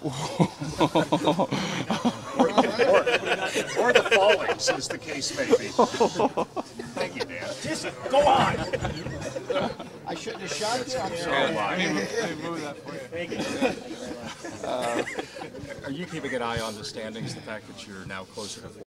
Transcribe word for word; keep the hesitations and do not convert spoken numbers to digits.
or, or, or the fallings, as the case may be. Thank you, Dan. Just go on. I shouldn't have shot you. I'm So sorry. wide. Move that for you. Thank you. Uh, are you keeping an eye on the standings, the fact that you're now closer to